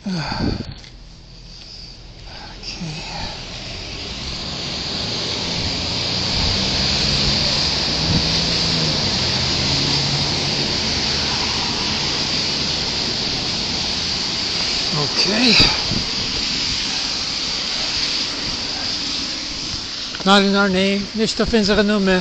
Okay. Not in our name, nicht auf unsere Nummer.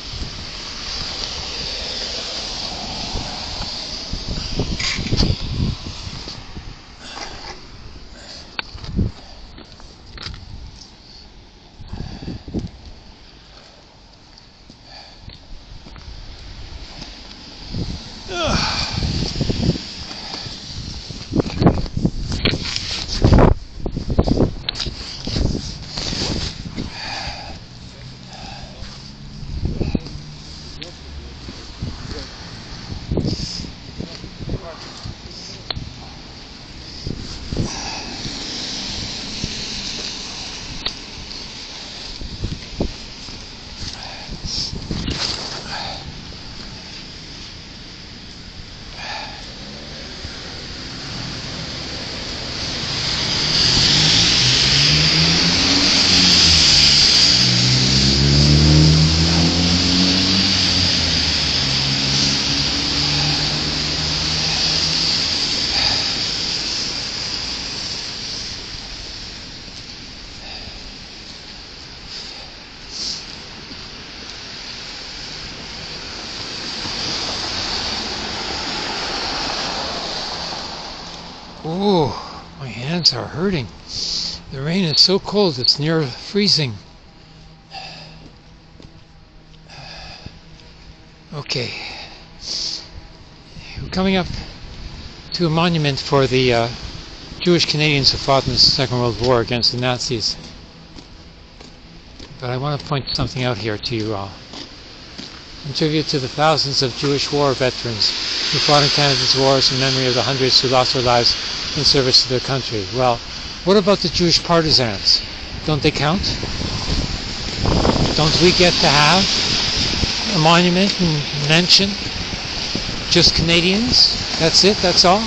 Oh, my hands are hurting. The rain is so cold, it's near freezing. Okay. We're coming up to a monument for the Jewish Canadians who fought in the Second World War against the Nazis. But I want to point something out here to you all. In tribute to the thousands of Jewish war veterans who fought in Canada's wars in memory of the hundreds who lost their lives in service to their country. Well, what about the Jewish partisans? Don't they count? Don't we get to have a monument and mention just Canadians? That's it? That's all?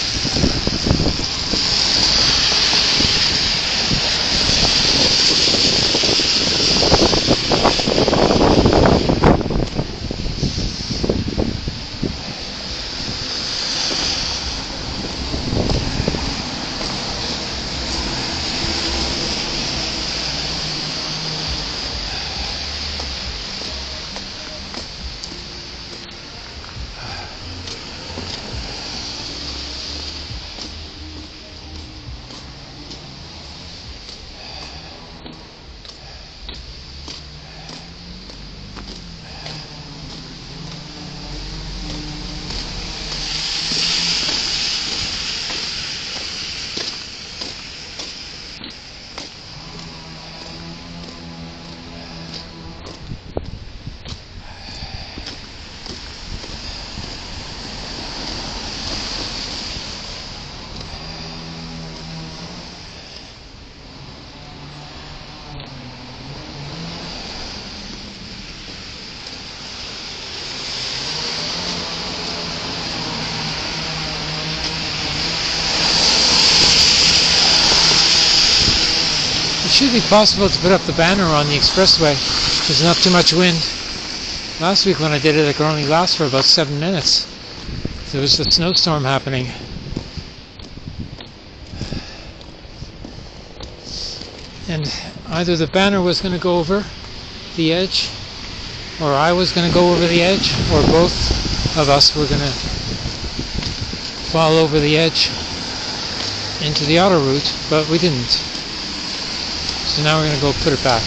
It should be possible to put up the banner on the expressway. There's not too much wind. Last week when I did it, it could only last for about 7 minutes. There was a snowstorm happening. And either the banner was going to go over the edge, or I was going to go over the edge, or both of us were going to fall over the edge into the auto route, but we didn't. So now we're going to go put it back.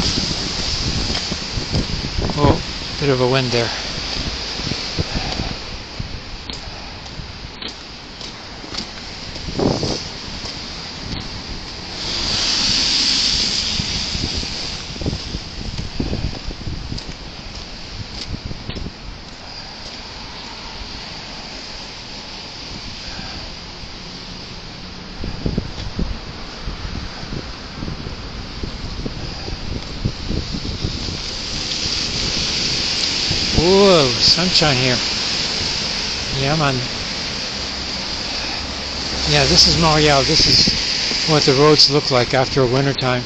Oh, bit of a wind there. Whoa, sunshine here. Yeah, man. Yeah, this is Montreal. This is what the roads look like after a winter time.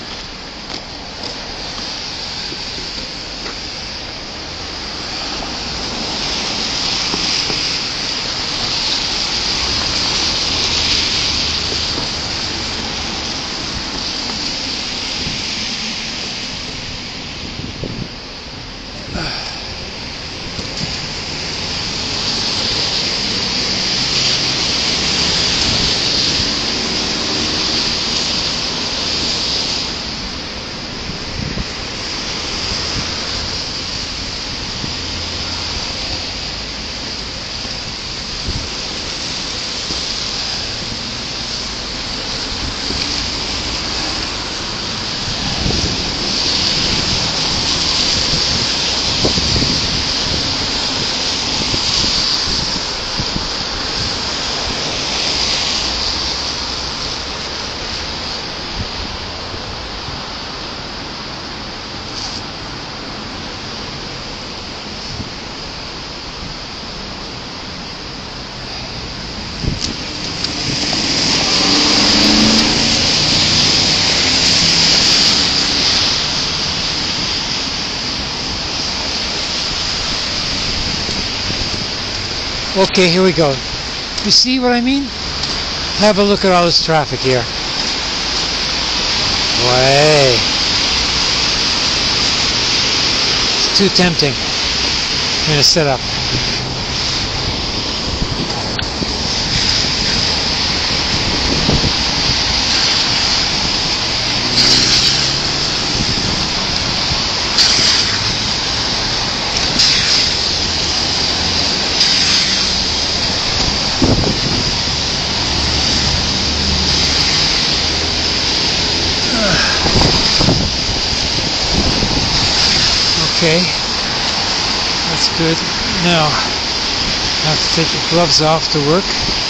Okay, here we go. You see what I mean? Have a look at all this traffic here. Way. It's too tempting. I'm going to sit up. Okay, that's good. Now, I have to take the gloves off to work.